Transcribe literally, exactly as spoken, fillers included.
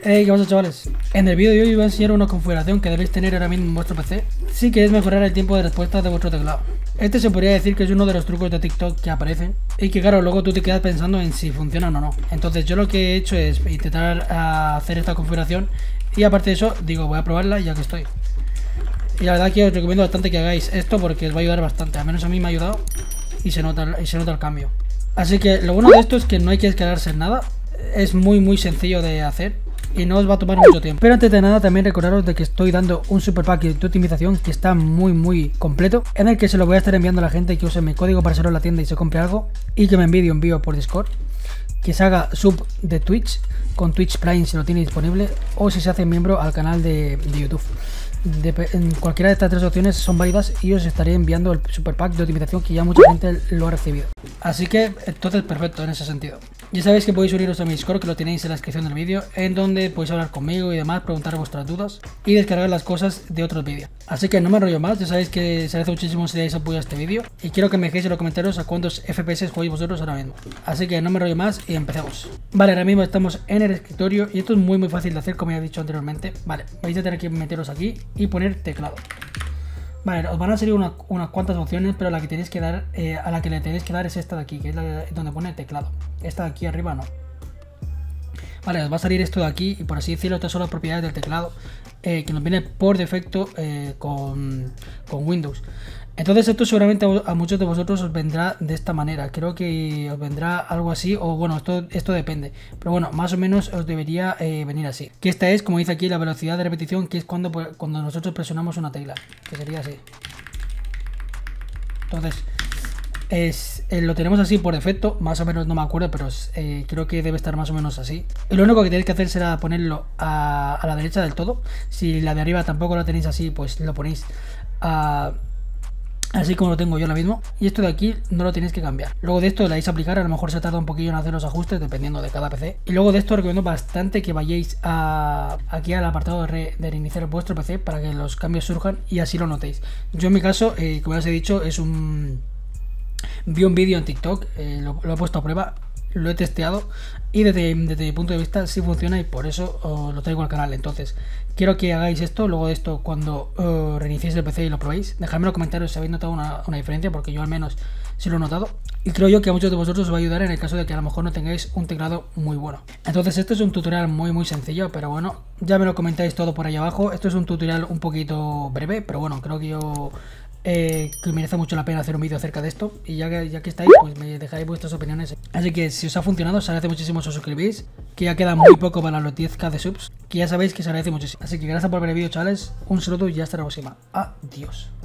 Hey, ¿qué pasa, chavales? En el vídeo de hoy os voy a enseñar una configuración que debéis tener ahora mismo en vuestro P C si queréis mejorar el tiempo de respuesta de vuestro teclado. Este se podría decir que es uno de los trucos de TikTok que aparecen y que claro, luego tú te quedas pensando en si funcionan o no. Entonces yo lo que he hecho es intentar hacer esta configuración y aparte de eso, digo, voy a probarla ya que estoy. Y la verdad que os recomiendo bastante que hagáis esto porque os va a ayudar bastante, al menos a mí me ha ayudado y se nota, y se nota el cambio. Así que lo bueno de esto es que no hay que descargarse en nada, es muy muy sencillo de hacer y no os va a tomar mucho tiempo. Pero antes de nada también recordaros de que estoy dando un super pack de optimización que está muy muy completo, en el que se lo voy a estar enviando a la gente que use mi código para hacerlo en la tienda y se compre algo y que me envíe un envío por Discord, que se haga sub de Twitch con Twitch Prime si lo tiene disponible, o si se hace miembro al canal de, de YouTube. De, en cualquiera de estas tres opciones son válidas y os estaré enviando el super pack de optimización que ya mucha gente lo ha recibido. Así que entonces perfecto en ese sentido. Ya sabéis que podéis uniros a mi Discord, que lo tenéis en la descripción del vídeo, en donde podéis hablar conmigo y demás, preguntar vuestras dudas y descargar las cosas de otros vídeos. Así que no me enrollo más, ya sabéis que se agradece muchísimo si dais apoyo a este vídeo y quiero que me dejéis en los comentarios a cuántos F P S jugáis vosotros ahora mismo. Así que no me enrollo más y empecemos. Vale, ahora mismo estamos en el escritorio y esto es muy muy fácil de hacer, como ya he dicho anteriormente. Vale, vais a tener que meteros aquí y poner teclado. Vale, os van a salir una, unas cuantas opciones, pero la que tenéis que dar, eh, a la que le tenéis que dar es esta de aquí, que es la de, donde pone teclado. Esta de aquí arriba no. Vale, os va a salir esto de aquí y por así decirlo, estas son las propiedades del teclado eh, que nos viene por defecto eh, con, con Windows. Entonces esto seguramente a muchos de vosotros os vendrá de esta manera. Creo que os vendrá algo así, o bueno, esto, esto depende. Pero bueno, más o menos os debería eh, venir así. Que esta es, como dice aquí, la velocidad de repetición, que es cuando, cuando nosotros presionamos una tecla. Que sería así. Entonces, es, eh, lo tenemos así por defecto. Más o menos no me acuerdo, pero eh, creo que debe estar más o menos así. Y lo único que tenéis que hacer será ponerlo a, a la derecha del todo. Si la de arriba tampoco lo tenéis así, pues lo ponéis a... así como lo tengo yo ahora mismo, y esto de aquí no lo tenéis que cambiar. Luego de esto le dais a aplicar, a lo mejor se tarda un poquillo en hacer los ajustes dependiendo de cada P C. Y luego de esto recomiendo bastante que vayáis a, aquí al apartado de, re, de reiniciar vuestro P C para que los cambios surjan y así lo notéis. Yo en mi caso, eh, como ya os he dicho, es un... vi un vídeo en TikTok, eh, lo, lo he puesto a prueba, lo he testeado y desde, desde mi punto de vista sí funciona y por eso uh, lo traigo al canal. Entonces quiero que hagáis esto. Luego de esto, cuando uh, reiniciéis el P C y lo probéis, dejadme en los comentarios si habéis notado una, una diferencia, porque yo al menos sí lo he notado y creo yo que a muchos de vosotros os va a ayudar en el caso de que a lo mejor no tengáis un teclado muy bueno. Entonces este es un tutorial muy muy sencillo, pero bueno, ya me lo comentáis todo por ahí abajo. Esto es un tutorial un poquito breve, pero bueno, creo que yo Eh, que merece mucho la pena hacer un vídeo acerca de esto. Y ya que, ya que estáis, pues me dejáis vuestras opiniones. Así que si os ha funcionado, os agradece muchísimo si os suscribís, que ya queda muy poco para los diez K de subs, que ya sabéis que os agradece muchísimo. Así que gracias por ver el vídeo, chavales, un saludo y hasta la próxima. Adiós.